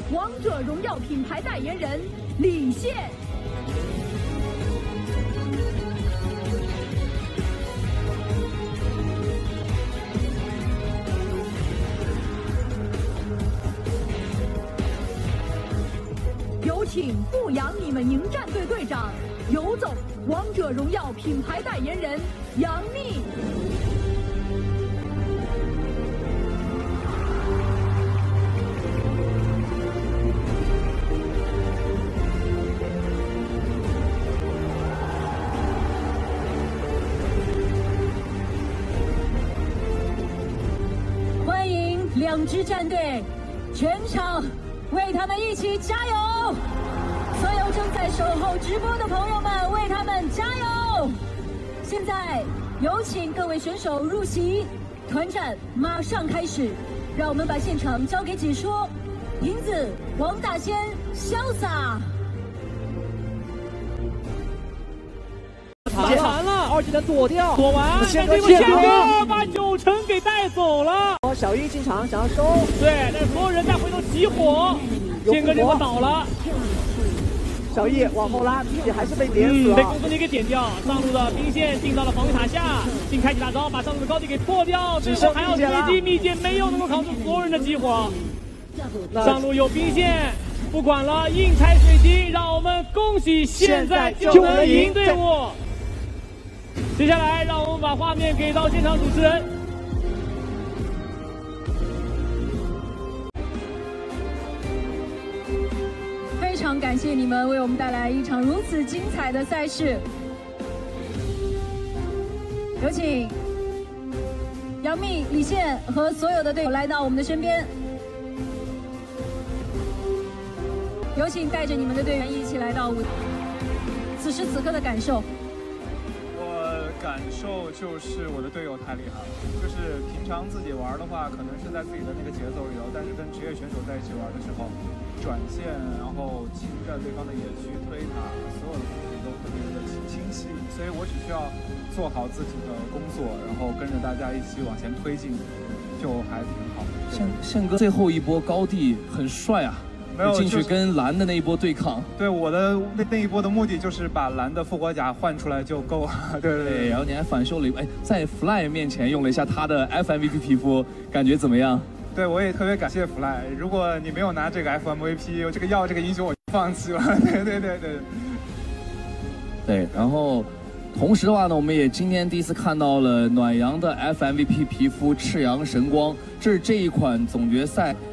王者荣耀品牌代言人李现。 有请阜阳你们营战队队长游总，王者荣耀品牌代言人杨幂。欢迎两支战队，全场为他们一起加油！ 所有正在守候直播的朋友们，为他们加油！现在有请各位选手入席，团战马上开始，让我们把现场交给解说，银子王大仙潇洒。 打完了，二技能躲掉， 躲完，但这个宪哥把9成给带走了。 小一进场想要收， 对，但所有人再回头起火，宪哥这波倒了。 小易往后拉，自己还是被点死了， 被公孙离给点掉。上路的兵线进到了防御塔下，并开启大招，把上路的高地给破掉。最后还要追击蜜饯，没有能够扛住所有人的激火。上路有兵线，不管了，硬拆水晶，让我们恭喜现在就能赢队伍。接下来，让我们把画面给到现场主持人。 非常感谢你们为我们带来一场如此精彩的赛事。有请杨幂、李现和所有的队友来到我们的身边。有请带着你们的队员一起来到舞台。此时此刻的感受。 感受就是我的队友太厉害了，就是平常自己玩的话，可能是在自己的那个节奏里头，但是跟职业选手在一起玩的时候，转线，然后侵占对方的野区、推塔，所有的东西都特别的清晰，所以我只需要做好自己的工作，然后跟着大家一起往前推进，就还挺好的。 宪哥最后一波高地很帅啊！ 没有进去跟蓝的那一波对抗， 对我的那一波的目的就是把蓝的复活甲换出来就够了，对。 然后你还反秀了一波，哎，在 Fly 面前用了一下他的 FMVP 皮肤，感觉怎么样？ 对，我也特别感谢 Fly， 如果你没有拿这个 FMVP， 这个耀这个英雄我就放弃了，对。 对，然后同时的话呢，我们也今天第一次看到了暖阳的 FMVP 皮肤赤阳神光，这是这一款总决赛。